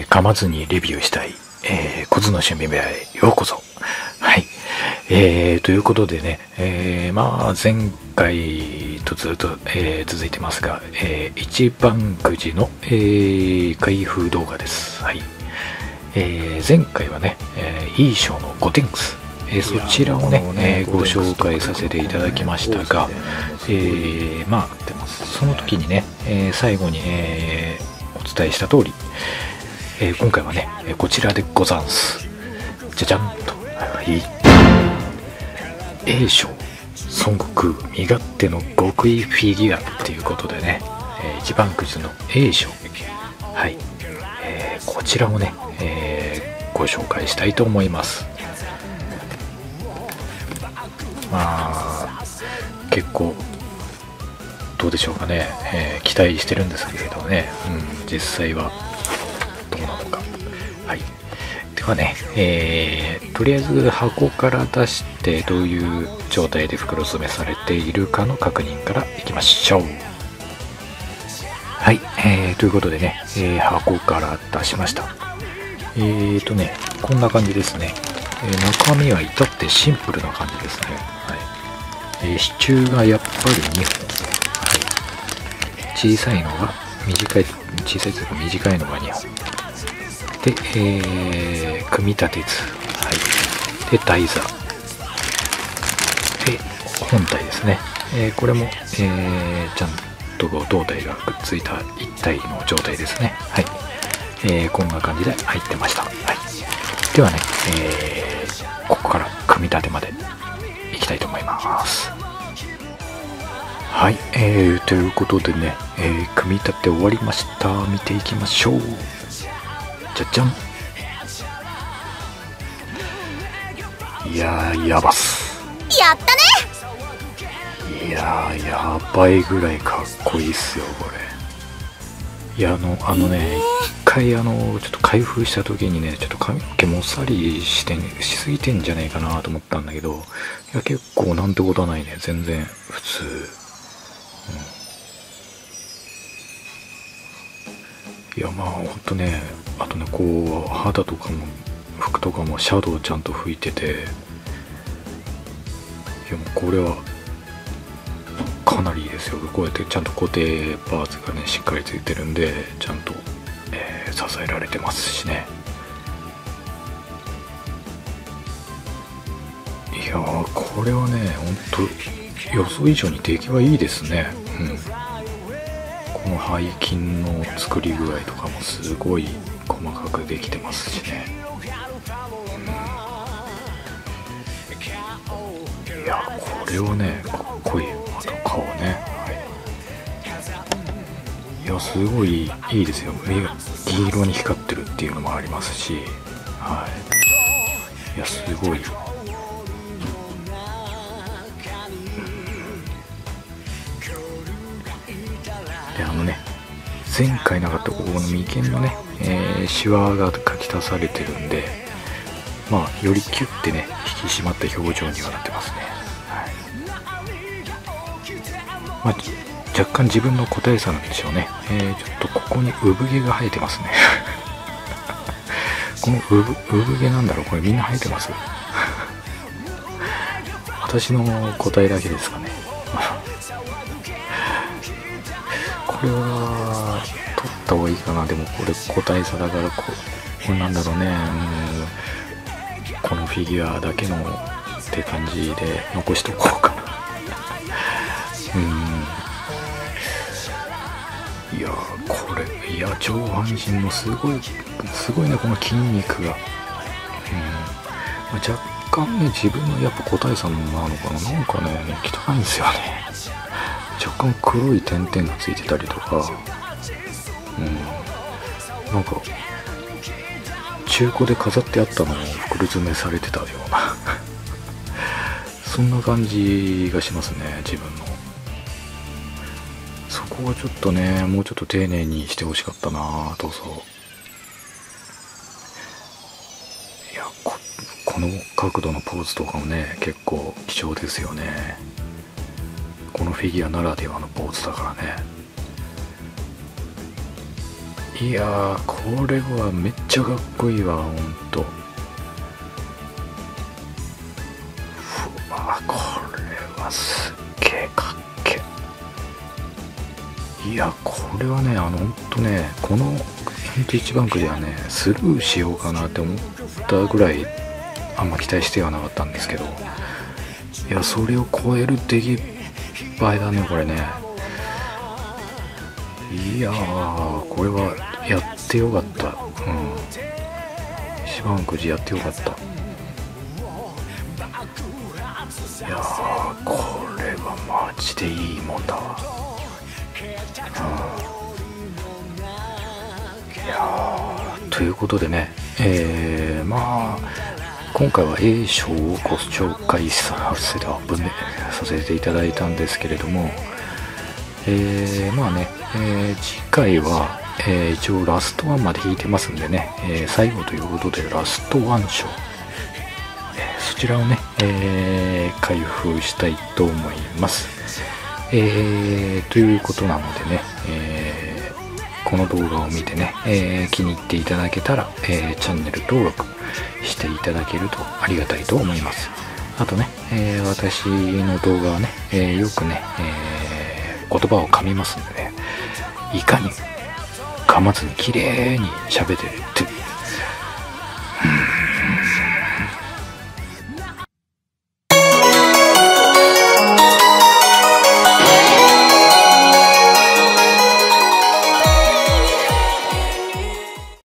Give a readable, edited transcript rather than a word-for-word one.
噛まずにレビューしたい、コズの趣味部屋へようこそ。はい。ということでね、前回とずっと、続いてますが、一番くじの、開封動画です。はい。前回はね、いい賞の5点です。そちらをね、ご紹介させていただきましたが、その時にね、最後に、お伝えした通り、今回はね、こちらでござんす。じゃじゃんと。A 賞孫悟空身勝手の極意フィギュアっていうことでね、一番くじの A 賞、はい、こちらをね、ご紹介したいと思います。結構どうでしょうかね、期待してるんですけれどね、実際はどうなのか。はい、ではね、とりあえず箱から出してどういう状態で袋詰めされているかの確認からいきましょう。はい、ということでね、箱から出しました。こんな感じですね。中身は至ってシンプルな感じですね。はい、支柱がやっぱり2本、はい、小さいのが小さいというか短いのが2本で、組み立て図、はい、で台座で本体ですね。これも、ちゃんと胴体がくっついた一体の状態ですね。はい、こんな感じで入ってました。はい、ではね、ここから組み立てまでいきたいと思います。はい、ということでね、組み立て終わりました。見ていきましょう。じゃじゃん。いやー、やばっす。 やったね。いやー、やばいぐらいかっこいいっすよこれ。いや、一回ちょっと開封した時にね、ちょっと髪の毛もっさりしすぎてんじゃないかなと思ったんだけど、いや結構なんてことはないね。全然普通。いやほんとね、あとね、こう肌とかも服とかもシャドウちゃんと拭いてて、いやもうこれはかなりいいですよ。こうやってちゃんと固定パーツがねしっかりついてるんで、ちゃんと、支えられてますしね。いやー、これはねほんと予想以上に出来はいいですね。この背筋の作り具合とかもすごい細かくできてますしね。いやこれはねかっこいい。あと顔ね、いやすごいいいですよ。目が銀色に光ってるっていうのもありますし、いやすごい。で前回なかったここの眉間のね、シワが描き足されてるんで、よりキュッてね引き締まった表情にはなってますね。若干自分の個体差なんでしょうね。ちょっとここに産毛が生えてますね。この産毛なんだろう、これみんな生えてます？私の個体だけですかね。これは取った方がいいかな。でもこれ個体差だからこれなんだろうね、このフィギュアだけのって感じで残しとこうかな。いやこれ、上半身もすごいね、この筋肉が。若干ね自分のやっぱ個体差なのかな、なんかね汚いんですよね。若干黒い点々がついてたりとか、なんか中古で飾ってあったのを袋詰めされてたようなそんな感じがしますね、自分の。そこはちょっとね、もうちょっと丁寧にしてほしかったな。どうぞ。いやこの角度のポーズとかもね結構貴重ですよね。このフィギュアならではのポーズだからね。 いやー、これはめっちゃかっこいいわ、ほんと。うわ、これはすっげえかっけえ。いや、これはね、ほんとね、この1バンクではね、スルーしようかなって思ったぐらい、あんま期待してはなかったんですけど、いや、それを超える出来栄えだね、これね。いやー、これはやってよかった。一番くじやってよかった。いやー、これはマジでいいもんだわ。いやー、ということでね、まあ今回は A 賞をご紹介させていただいたんですけれども、まあね、次回は、一応ラストワンまで引いてますんでね、最後ということでラストワン賞、そちらをね、開封したいと思います。ということなのでね、この動画を見てね、気に入っていただけたら、チャンネル登録していただけるとありがたいと思います。あとね、私の動画はね、よくね、言葉を噛みますんでね、いかに噛まずに綺麗に喋ってるって